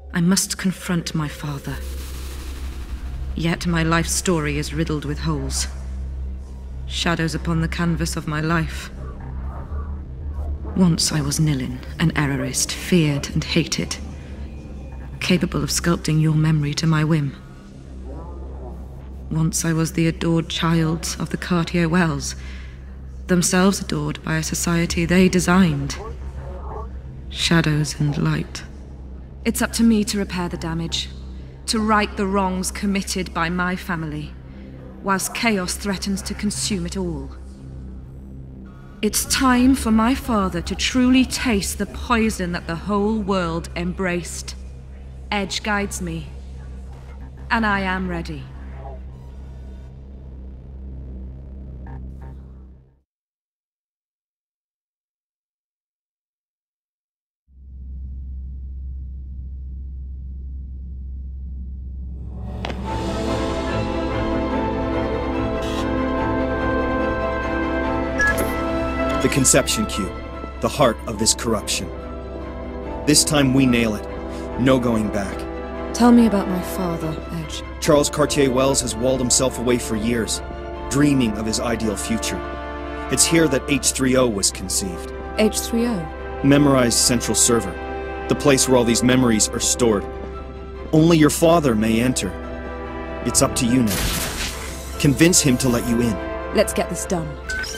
I must confront my father. Yet my life story is riddled with holes. Shadows upon the canvas of my life. Once I was Nilin, an errorist, feared and hated. Capable of sculpting your memory to my whim. Once I was the adored child of the Cartier Wells, themselves adored by a society they designed. Shadows and light. It's up to me to repair the damage, to right the wrongs committed by my family, whilst chaos threatens to consume it all. It's time for my father to truly taste the poison that the whole world embraced. Edge guides me, and I am ready. The Conception Cube, the heart of this corruption. This time we nail it. No going back. Tell me about my father, Edge. Charles Cartier Wells has walled himself away for years, dreaming of his ideal future. It's here that H3O was conceived. H3O? Memorized Central Server, the place where all these memories are stored. Only your father may enter. It's up to you now. Convince him to let you in. Let's get this done.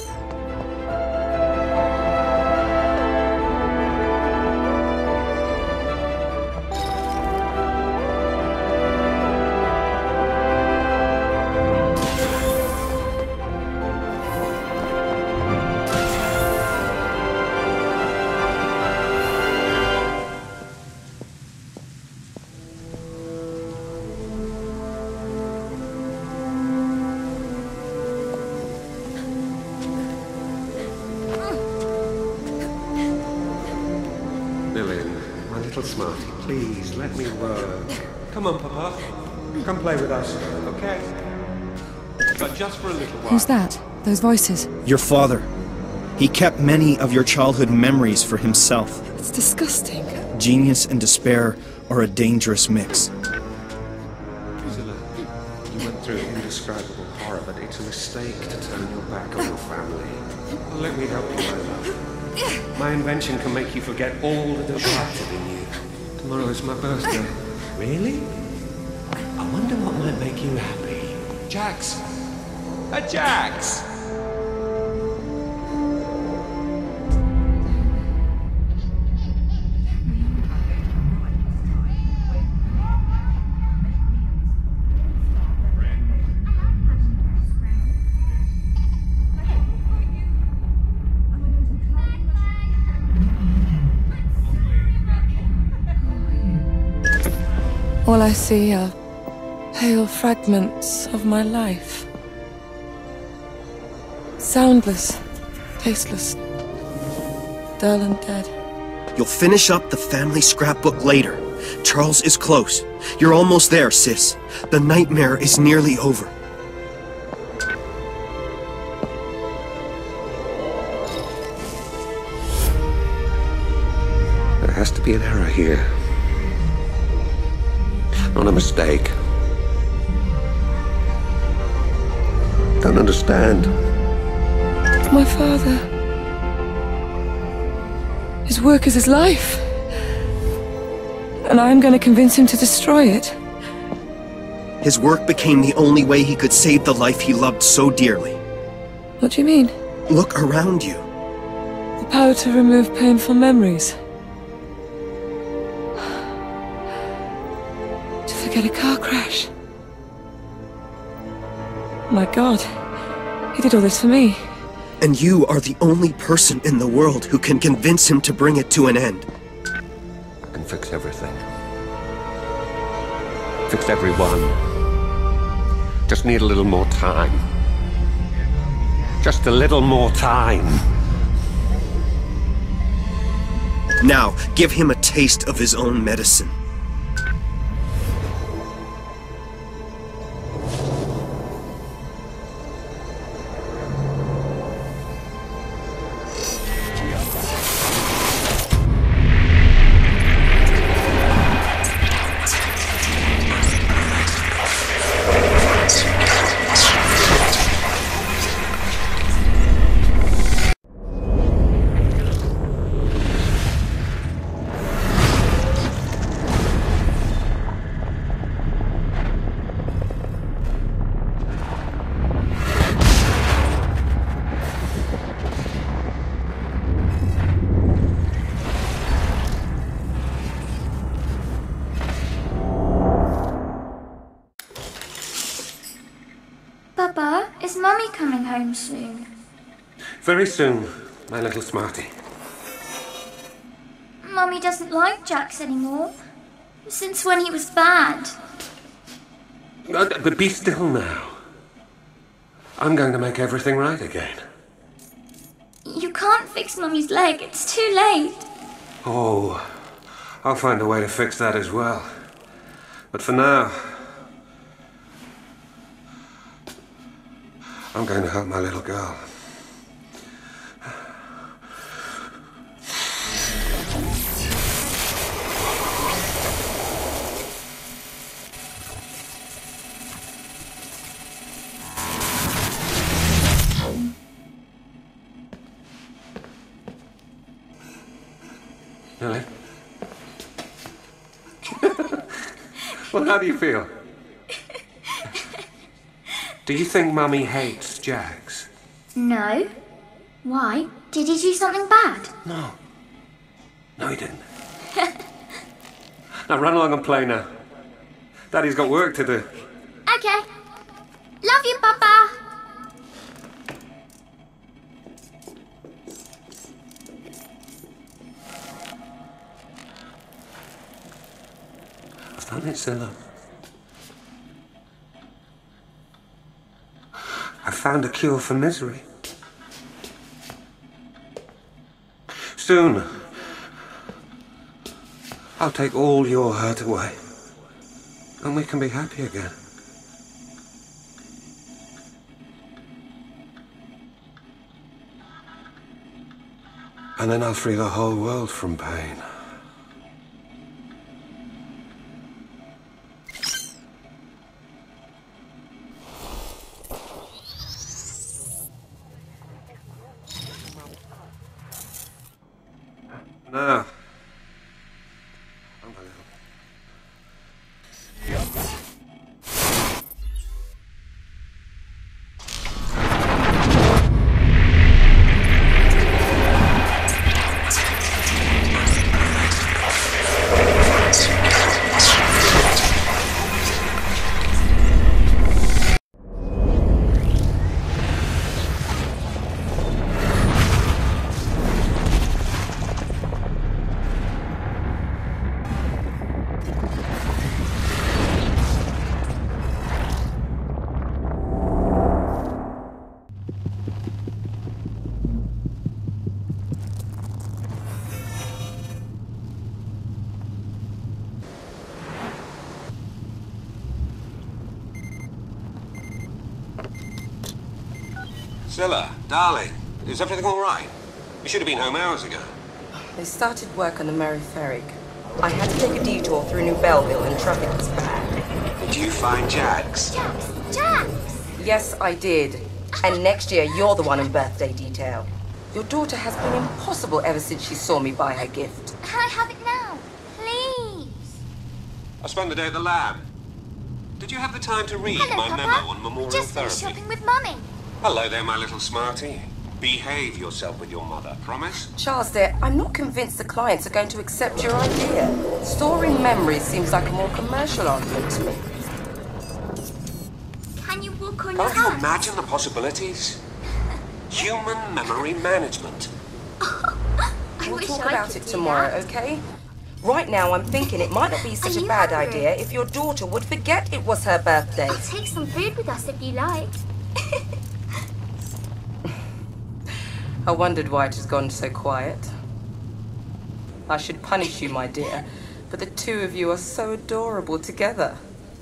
Smarty, please, let me work. Come on, Papa. Come play with us, okay? But just for a little while. Who's that? Those voices? Your father. He kept many of your childhood memories for himself. It's disgusting. Genius and despair are a dangerous mix. Priscilla, you went through indescribable horror, but it's a mistake to turn your back on your family. Well, let me help you, my love. My invention can make you forget all the destructive in you. Tomorrow is my birthday. Really? I wonder what might make you happy. Jax! Jax! All I see are pale fragments of my life. Soundless, tasteless, dull and dead. You'll finish up the family scrapbook later. Charles is close. You're almost there, sis. The nightmare is nearly over. There has to be an error here. Not a mistake. Don't understand. My father. His work is his life. And I'm going to convince him to destroy it. His work became the only way he could save the life he loved so dearly. What do you mean? Look around you. The power to remove painful memories. Get a car crash. My God, he did all this for me. And you are the only person in the world who can convince him to bring it to an end. I can fix everything. Fix everyone. Just need a little more time. Just a little more time. Now, give him a taste of his own medicine. Papa, is Mummy coming home soon? Very soon, my little smarty. Mummy doesn't like Jax anymore. Since when he was bad. But be still now. I'm going to make everything right again. You can't fix Mummy's leg. It's too late. Oh, I'll find a way to fix that as well. But for now, I'm going to help my little girl. Really? Well, how do you feel? Do you think Mummy hates Jax? No. Why? Did he do something bad? No. No, he didn't. Now run along and play now. Daddy's got work to do. Okay. Love you, Papa. I've done it, Zilla. I found a cure for misery. Soon, I'll take all your hurt away, and we can be happy again. And then I'll free the whole world from pain. Now, I'm a little... Zilla, darling, is everything all right? You should have been home hours ago. They started work on the Mary Ferrick. I had to take a detour through New Belleville and traffic was bad. Did you find Jax? Jax! Yes, I did. And next year, you're the one in birthday detail. Your daughter has been impossible ever since she saw me buy her gift. Can I have it now? Please. I spent the day at the lab. Did you have the time to read Hello, my Papa. memo on memorial Just finished therapy? shopping with Mummy. Hello there, my little smarty. Behave yourself with your mother, promise? Charles, dear, I'm not convinced the clients are going to accept your idea. Storing memories seems like a more commercial argument to me. Can you walk on your Can't you hands? imagine the possibilities? Human memory management. We'll talk about it tomorrow, okay? Right now, I'm thinking it might not be such Are a you bad hungry? idea if your daughter would forget it was her birthday. I'll take some food with us if you like. I wondered why it has gone so quiet. I should punish you, my dear, but the two of you are so adorable together.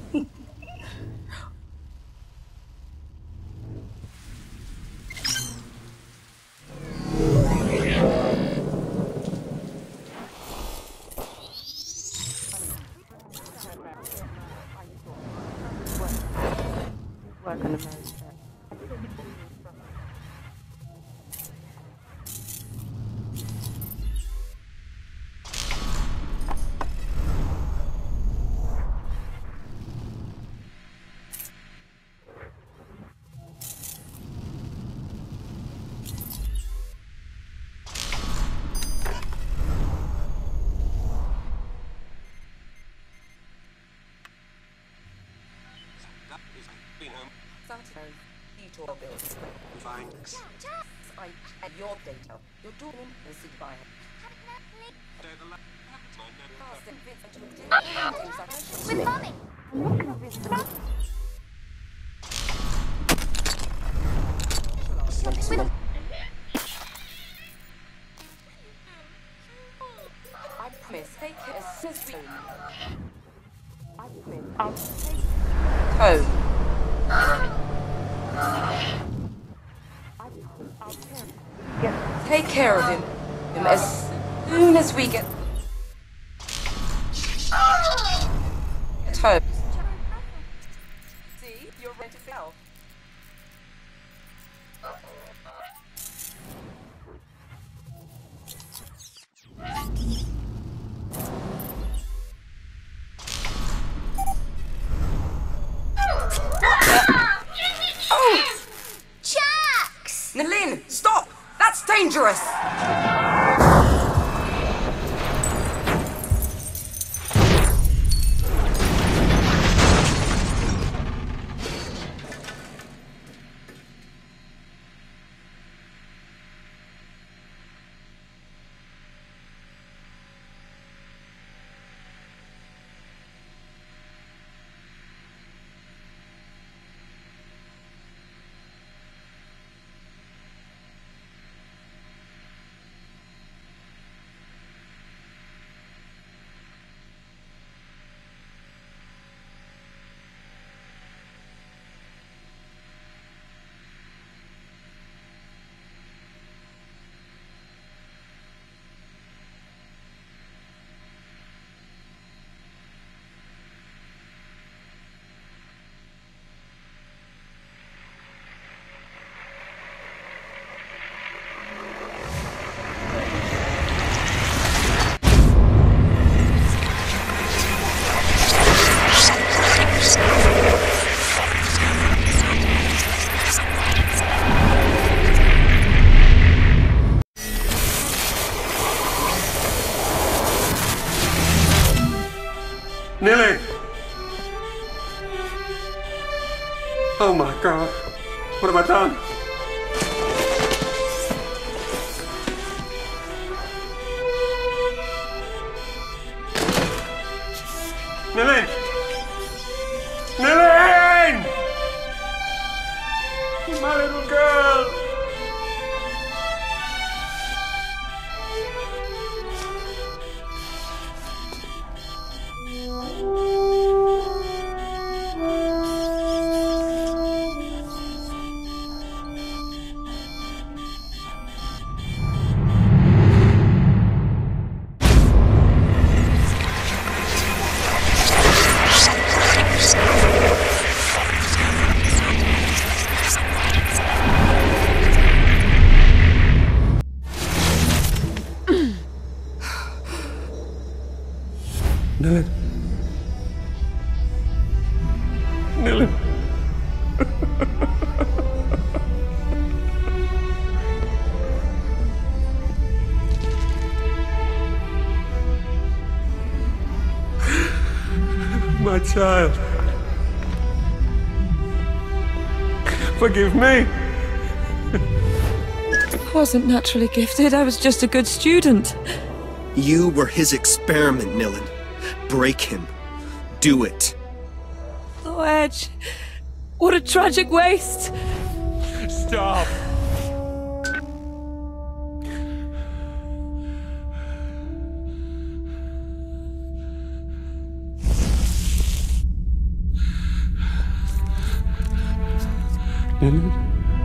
Work on the marriage. Been home. Started. detour building. Thanks. And your data. You're doing implicit by her. With Mommy! I promise, take care as soon. I promise, I'll take home. Take care of him as soon as we get home. See, you're ready to go. Jax! Nilin, stop! That's dangerous! Nilin! Oh my god. What have I done? Nilin! Nilin! My little girl! Nilin. Nilin. My child. Forgive me. I wasn't naturally gifted, I was just a good student. You were his experiment, Nilin. Break him. Do it. Oh, Edge. What a tragic waste. Stop. Nilin?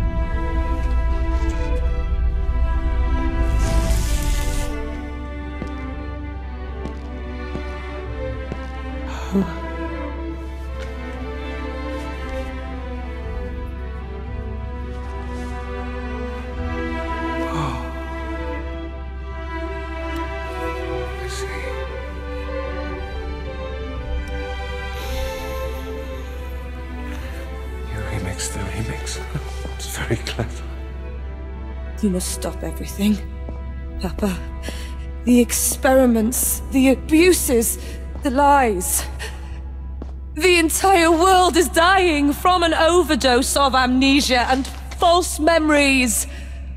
The remix. It's very clever. You must stop everything. Papa. The experiments, the abuses, the lies. The entire world is dying from an overdose of amnesia and false memories.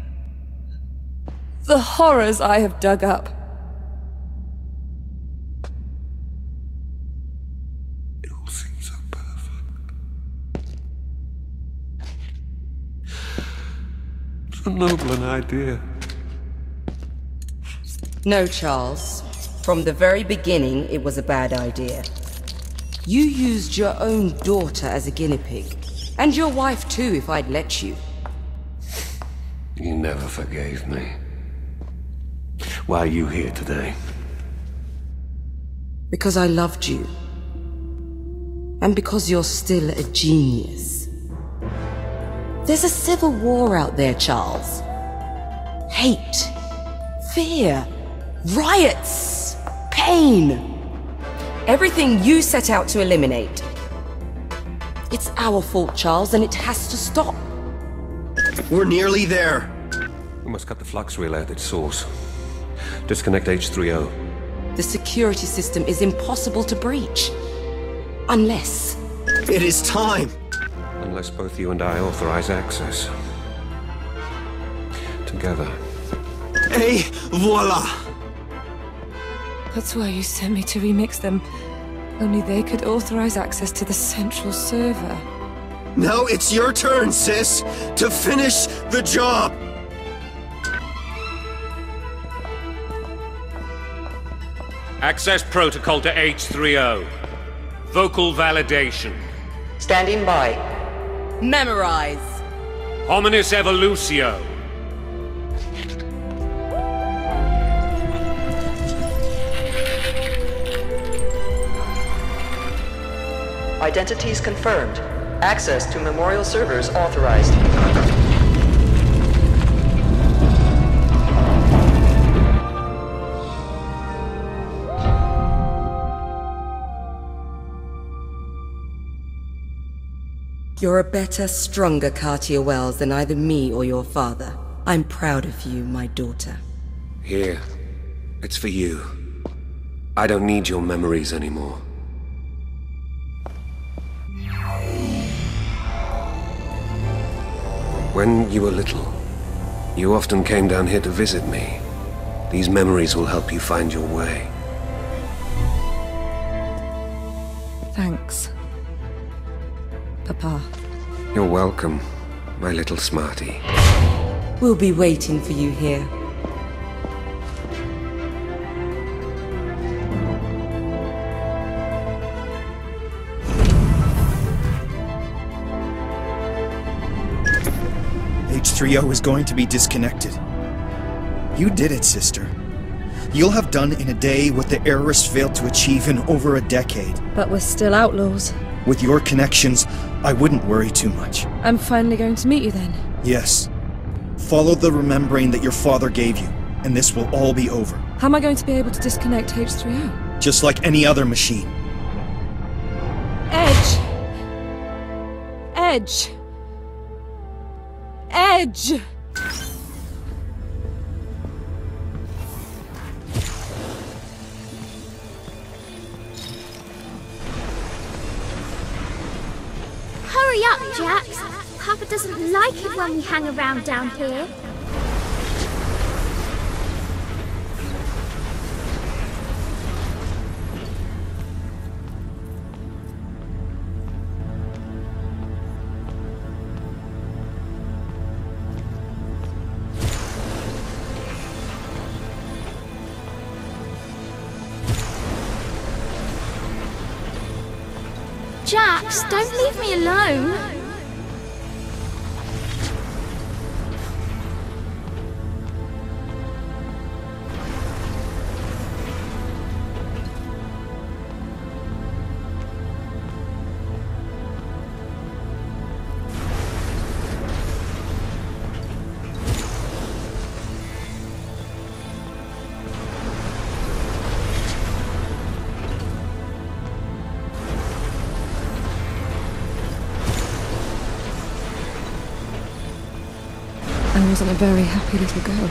The horrors I have dug up. It all seems so perfect. So noble an idea. No, Charles. From the very beginning, it was a bad idea. You used your own daughter as a guinea pig. And your wife too, if I'd let you. You never forgave me. Why are you here today? Because I loved you. And because you're still a genius. There's a civil war out there, Charles. Hate. Fear. Riots. Pain. Everything you set out to eliminate. It's our fault, Charles, and it has to stop. We're nearly there. We must cut the flux relay at its source. Disconnect H3O. The security system is impossible to breach. Unless... It is time! Unless both you and I authorize access. Together. Et voila! That's why you sent me to remix them. Only they could authorize access to the central server. Now it's your turn, sis, to finish the job! Access protocol to H3O. Vocal validation. Standing by. Memorize. Hominis evolutio. Identities confirmed. Access to memorial servers authorized. You're a better, stronger Cartier Wells than either me or your father. I'm proud of you, my daughter. Here. It's for you. I don't need your memories anymore. When you were little, you often came down here to visit me. These memories will help you find your way. Thanks, Papa. You're welcome, my little smarty. We'll be waiting for you here. H3O is going to be disconnected. You did it, sister. You'll have done in a day what the Errorists failed to achieve in over a decade. But we're still outlaws. With your connections, I wouldn't worry too much. I'm finally going to meet you then. Yes. Follow the remembrane that your father gave you, and this will all be over. How am I going to be able to disconnect H3O? Just like any other machine. Edge! Edge! Edge! Hurry up, Jax! Papa doesn't like it when we hang around down here. Jax, don't leave me alone. I wasn't a very happy little girl.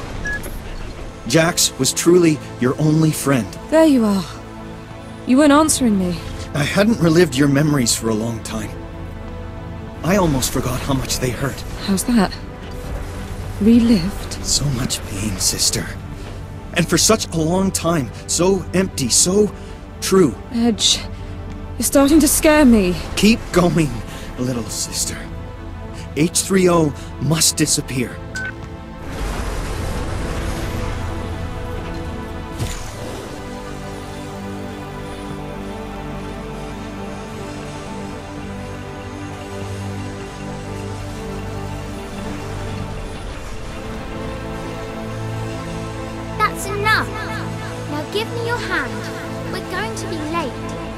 Jax was truly your only friend. There you are. You weren't answering me. I hadn't relived your memories for a long time. I almost forgot how much they hurt. How's that? Relived? So much pain, sister. And for such a long time, so empty, so true. Edge, you're starting to scare me. Keep going, little sister. H3O must disappear. That's enough. Now give me your hand. We're going to be late.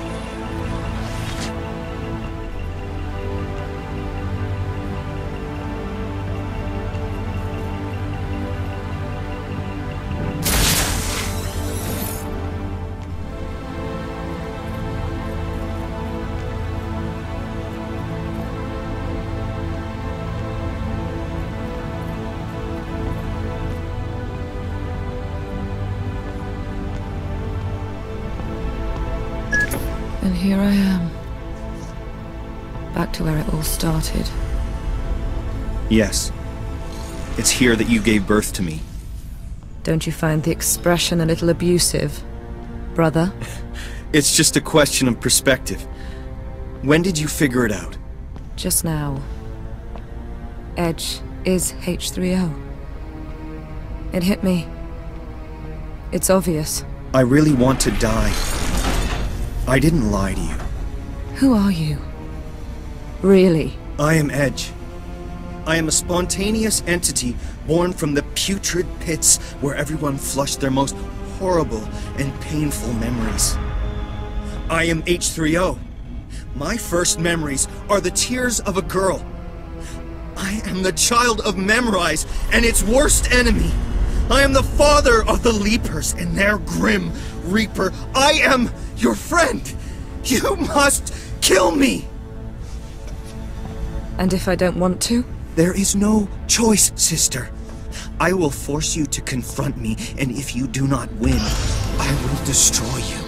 And here I am. Back to where it all started. Yes. It's here that you gave birth to me. Don't you find the expression a little abusive, brother? It's just a question of perspective. When did you figure it out? Just now. Edge is H3O. It hit me. It's obvious. I really want to die. I didn't lie to you. Who are you? Really? I am Edge. I am a spontaneous entity born from the putrid pits where everyone flushed their most horrible and painful memories. I am H3O. My first memories are the tears of a girl. I am the child of Memrise and its worst enemy. I am the father of the Leapers and their grim Reaper. I am your friend. You must kill me. And if I don't want to? There is no choice, sister. I will force you to confront me, and if you do not win, I will destroy you.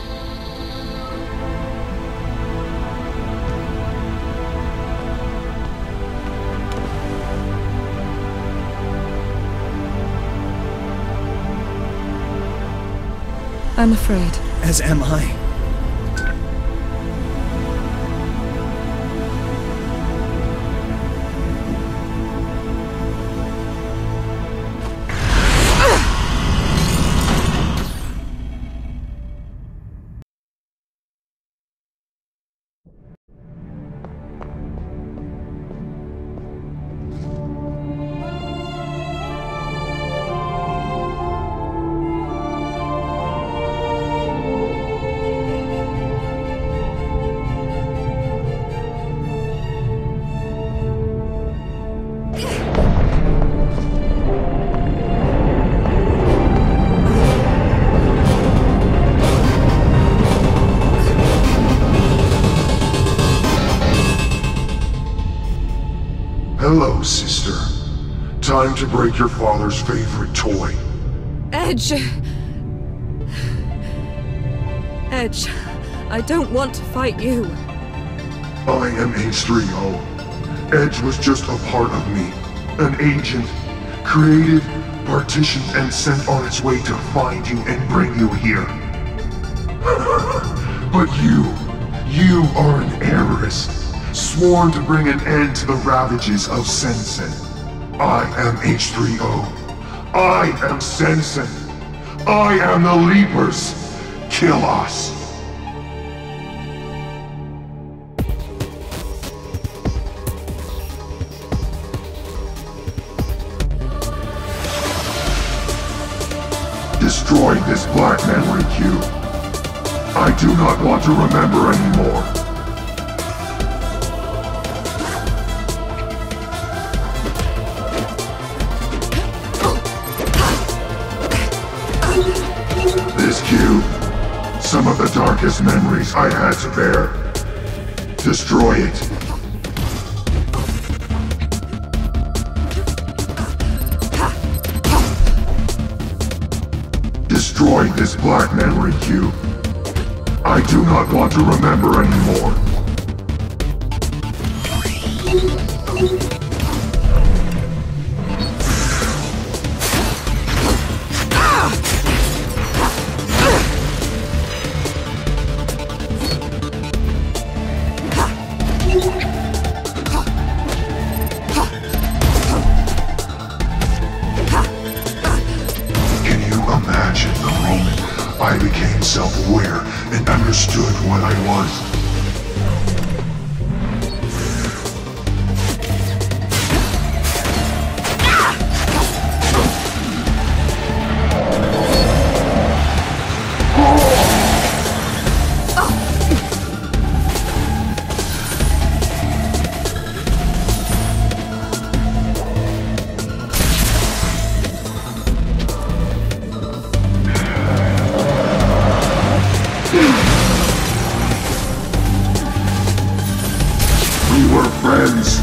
I'm afraid. As am I. Hello, sister. Time to break your father's favorite toy. Edge! Edge, I don't want to fight you. I am H3O. Edge was just a part of me. An agent. Created, partitioned, and sent on its way to find you and bring you here. But you are an heiress. Sworn to bring an end to the ravages of Sensen. I am H3O. I am Sensen. I am the Leapers. Kill us. Destroy this black memory cube. I do not want to remember anymore. This cube, some of the darkest memories I had to bear. Destroy it. Destroy this black memory cube. I do not want to remember anymore. I became self-aware and understood what I was. We were friends.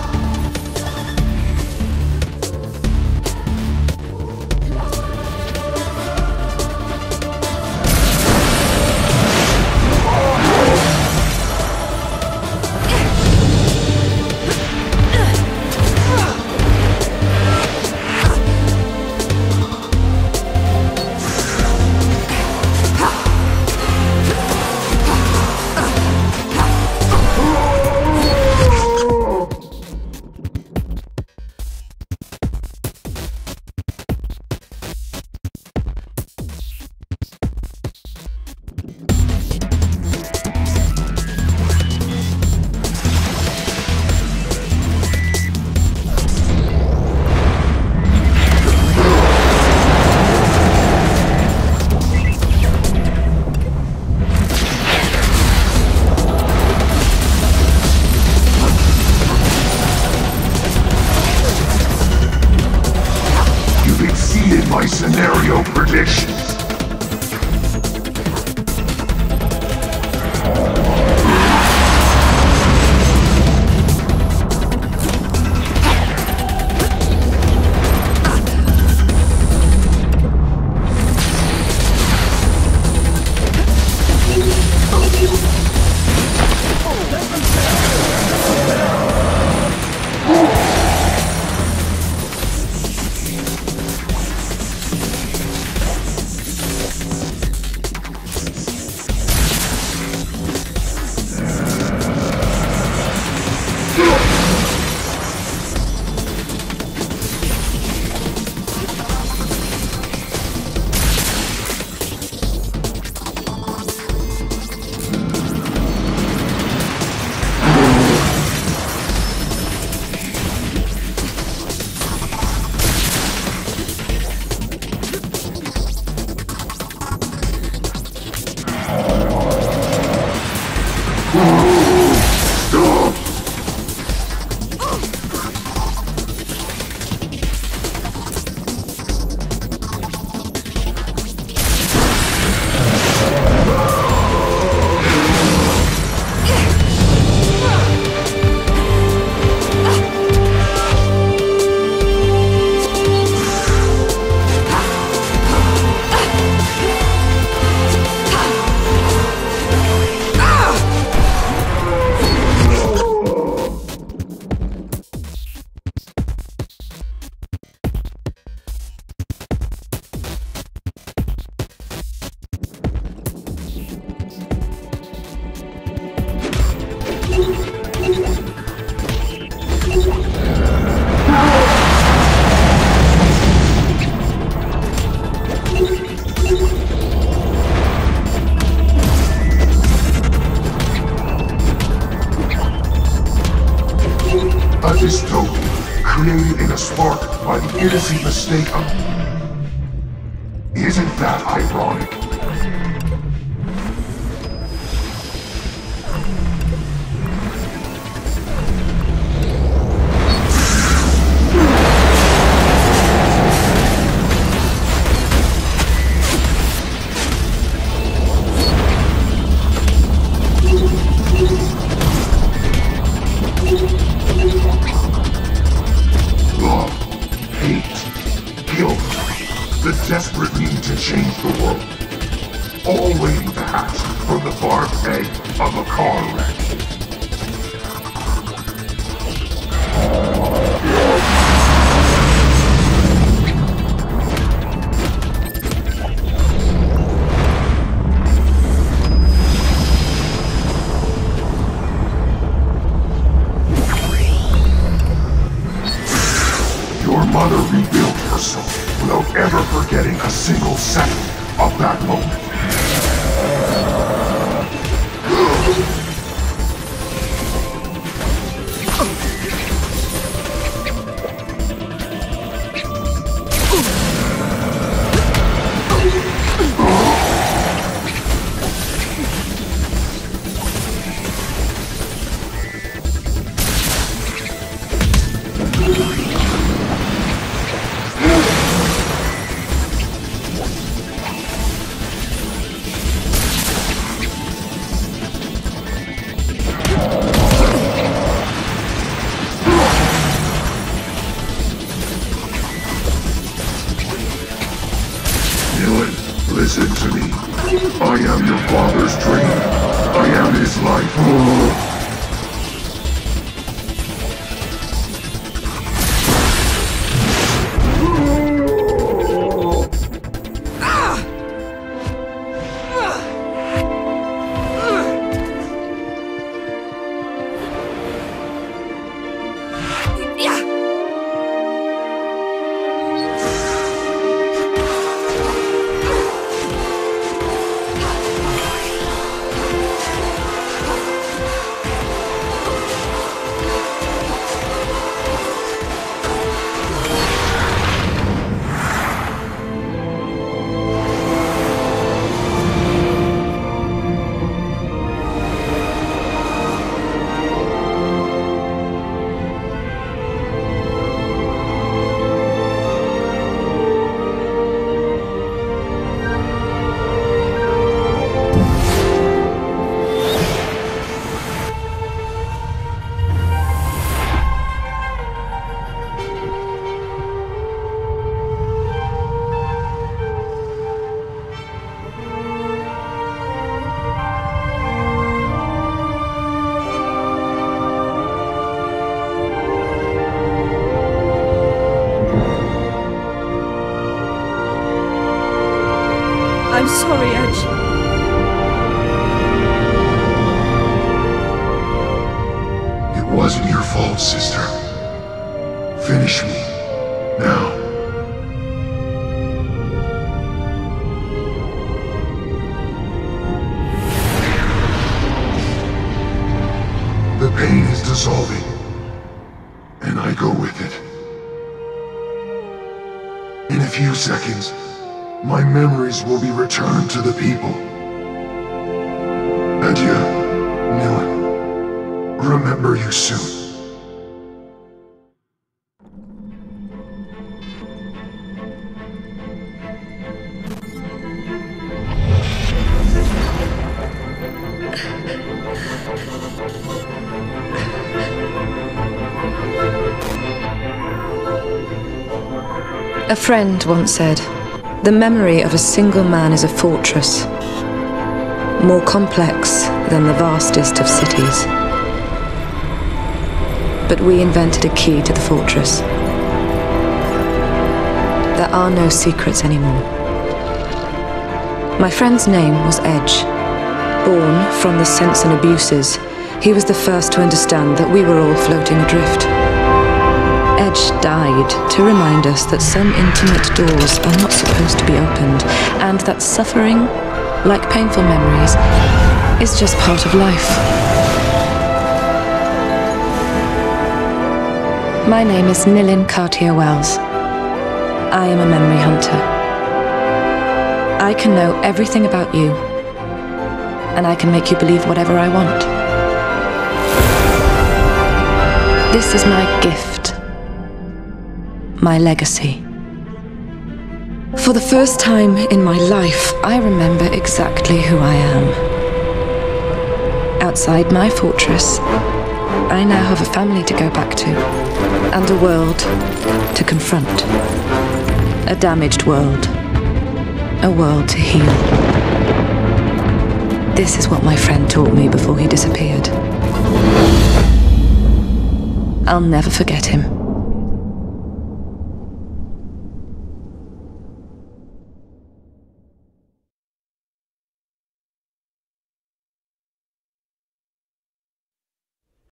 My scenario predictions. A dystopia created in a spark by the innocent mistake of... Isn't that ironic? Love, hate, guilt, the desperate need to change the world. All waiting to happen. from the barbed edge of a car wreck. Your mother rebuilt herself without ever forgetting a single second of that moment. Listen to me. I am your father's dream. I am his life. I'm sorry, Edge. It wasn't your fault, sister. Finish me. Now. The pain is dissolving, and I go with it. In a few seconds, my memories will be returned to the people. Adieu, Nilin. Remember you soon. A friend once said, "The memory of a single man is a fortress, more complex than the vastest of cities." But we invented a key to the fortress. There are no secrets anymore. My friend's name was Edge. Born from the Sensen abuses, he was the first to understand that we were all floating adrift. Edge died to remind us that some intimate doors are not supposed to be opened, and that suffering, like painful memories, is just part of life. My name is Nilin Cartier-Wells. I am a memory hunter. I can know everything about you, and I can make you believe whatever I want. This is my gift. My legacy. For the first time in my life, I remember exactly who I am. Outside my fortress, I now have a family to go back to, and a world to confront. A damaged world. A world to heal. This is what my friend taught me before he disappeared. I'll never forget him.